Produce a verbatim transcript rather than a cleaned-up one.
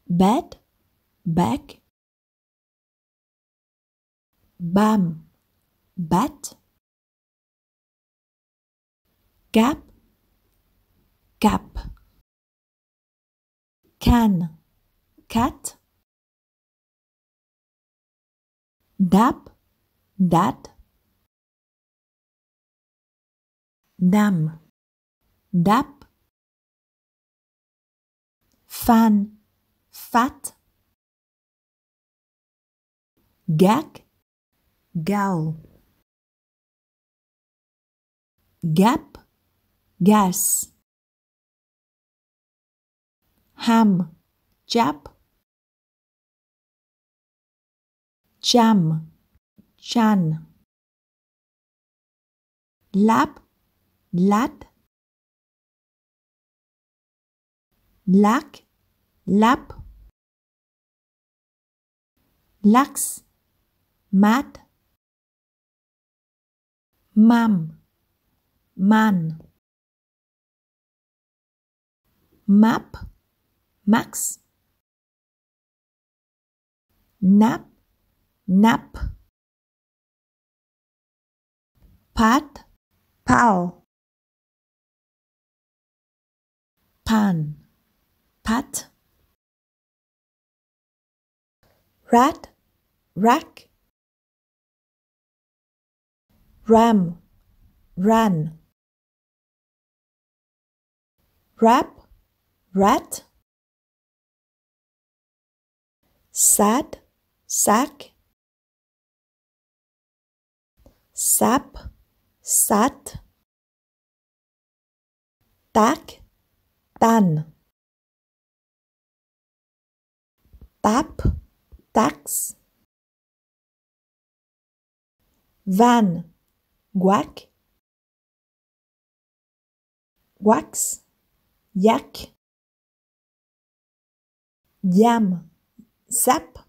bed, bag, bam, bat, gap, gap, can, cat, dap, dat, dam, dap, fan, fat, gag, gal, gap, gas, ham, jap, jam, chan, lap, lad, lac, lap, lax, mat, mam, man, map, max, nap, nap, pat, pal, pan, pat, rat, rack, ram, ran, rap, rat, sad, sack, sap, sat, tack, tan, tap, tax, van, guac, wax, yak, yam, sap,